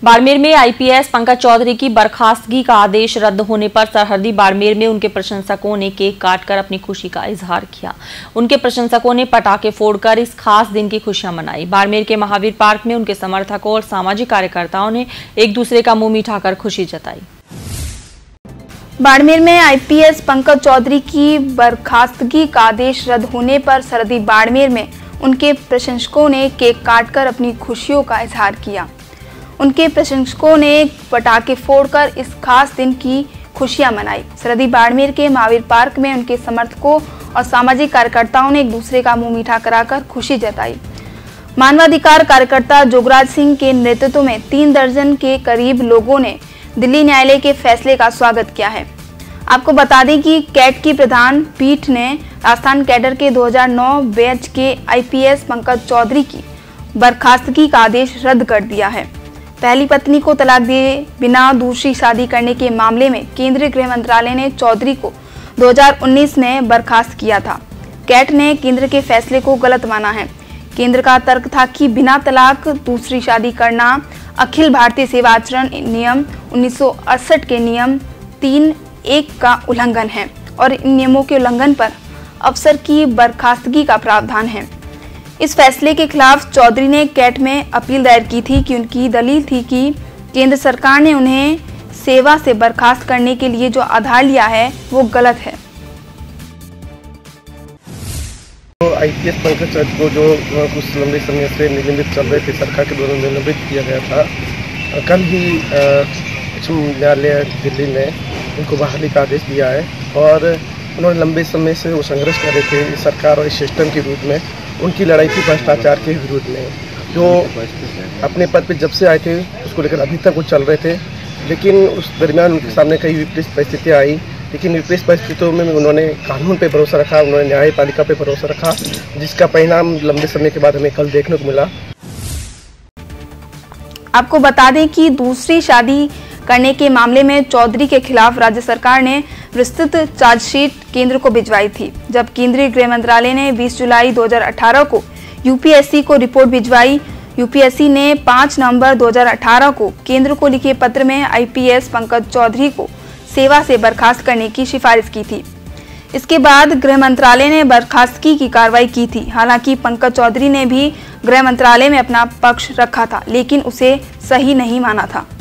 बाड़मेर में आईपीएस पंकज चौधरी की बर्खास्तगी का आदेश रद्द होने पर सरहदी बाड़मेर में उनके प्रशंसकों ने केक काटकर अपनी खुशी का इजहार किया। उनके प्रशंसकों ने पटाखे फोड़कर इस खास दिन की खुशियां मनाई। बाड़मेर के महावीर पार्क में उनके समर्थकों और सामाजिक कार्यकर्ताओं ने एक दूसरे का मुंह मीठा कर खुशी जताई। बाड़मेर में आईपीएस पंकज चौधरी की बर्खास्तगी का आदेश रद्द होने पर सरहदी बाड़मेर में उनके प्रशंसकों ने केक काटकर अपनी खुशियों का इजहार किया। उनके प्रशंसकों ने पटाखे फोड़कर इस खास दिन की खुशियां मनाई। सरहदी बाड़मेर के महावीर पार्क में उनके समर्थकों और सामाजिक कार्यकर्ताओं ने एक दूसरे का मुंह मीठा कराकर खुशी जताई। मानवाधिकार कार्यकर्ता जोगराज सिंह के नेतृत्व में 3 दर्जन के करीब लोगों ने दिल्ली न्यायालय के फैसले का स्वागत किया है। आपको बता दें कि कैट की प्रधान पीठ ने राजस्थान कैडर के 2009 बैच के आईपीएस पंकज चौधरी की बर्खास्तगी का आदेश रद्द कर दिया है। पहली पत्नी को तलाक दिए बिना दूसरी शादी करने के मामले में केंद्रीय गृह मंत्रालय ने चौधरी को 2019 में बर्खास्त किया था। कैट ने केंद्र के फैसले को गलत माना है। केंद्र का तर्क था कि बिना तलाक दूसरी शादी करना अखिल भारतीय सेवा आचरण नियम 1968 के नियम 3(1) का उल्लंघन है और इन नियमों के उल्लंघन पर अफसर की बर्खास्तगी का प्रावधान है। इस फैसले के खिलाफ चौधरी ने कैट में अपील दायर की थी कि उनकी दलील थी कि केंद्र सरकार ने उन्हें सेवा से बर्खास्त करने के लिए जो आधार लिया है वो गलत है। तो आईपीएस पंकज चौधरी को जो कुछ लंबे समय से निलंबित चल रहे थे, सरकार के द्वारा निलंबित किया गया था, कल ही उच्च न्यायालय दिल्ली ने उनको बहाली का आदेश दिया है और उन्होंने लंबे समय से वो संघर्ष कर रहे थे सरकार और इस सिस्टम के विरुद्ध में। उनकी लड़ाई थी भ्रष्टाचार के विरुद्ध में, जो अपने पद पे जब से आए थे उसको लेकर अभी तक वो चल रहे थे। लेकिन उस दरमियान उनके सामने कई विपरीत परिस्थितियाँ आई, लेकिन विपरीत परिस्थितियों में उन्होंने कानून पे भरोसा रखा, उन्होंने न्यायपालिका पे भरोसा रखा, जिसका परिणाम लंबे समय के बाद हमें कल देखने को मिला। आपको बता दें कि दूसरी शादी करने के मामले में चौधरी के खिलाफ राज्य सरकार ने विस्तृत चार्जशीट केंद्र को भिजवाई थी। जब केंद्रीय गृह मंत्रालय ने 20 जुलाई 2018 को यूपीएससी को रिपोर्ट भिजवाई। यूपीएससी ने 5 नवंबर 2018 को केंद्र को लिखे पत्र में आईपीएस पंकज चौधरी को सेवा से बर्खास्त करने की सिफारिश की थी। इसके बाद गृह मंत्रालय ने बर्खास्तगी की कार्रवाई की थी। हालांकि पंकज चौधरी ने भी गृह मंत्रालय में अपना पक्ष रखा था, लेकिन उसे सही नहीं माना था।